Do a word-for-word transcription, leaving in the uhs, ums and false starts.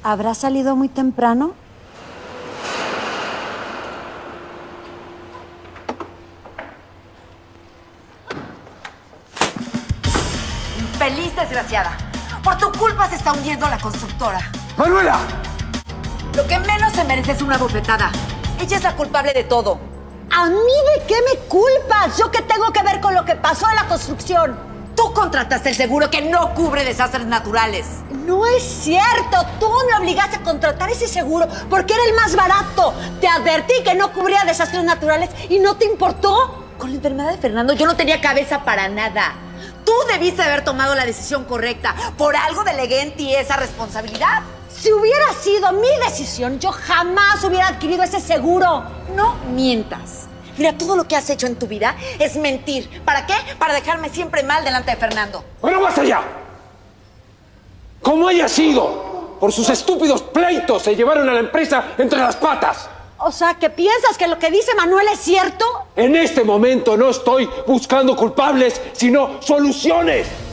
¿Habrá salido muy temprano? Infeliz desgraciada. Por tu culpa se está hundiendo la constructora. ¡Manuela! Lo que menos se merece es una bofetada. Ella es la culpable de todo. ¿A mí de qué me culpas? ¿Yo qué tengo que ver con lo que pasó en la construcción? Tú contrataste el seguro que no cubre desastres naturales. No es cierto. Tú me obligaste a contratar ese seguro porque era el más barato. Te advertí que no cubría desastres naturales y no te importó. Con la enfermedad de Fernando yo no tenía cabeza para nada. Tú debiste haber tomado la decisión correcta. Por algo delegué en ti esa responsabilidad. Si hubiera sido mi decisión, yo jamás hubiera adquirido ese seguro. No mientas. Mira, todo lo que has hecho en tu vida es mentir. ¿Para qué? Para dejarme siempre mal delante de Fernando. ¡Bueno, basta ya! Como haya sido, por sus estúpidos pleitos se llevaron a la empresa entre las patas. O sea, ¿que piensas que lo que dice Manuel es cierto? En este momento no estoy buscando culpables, sino soluciones.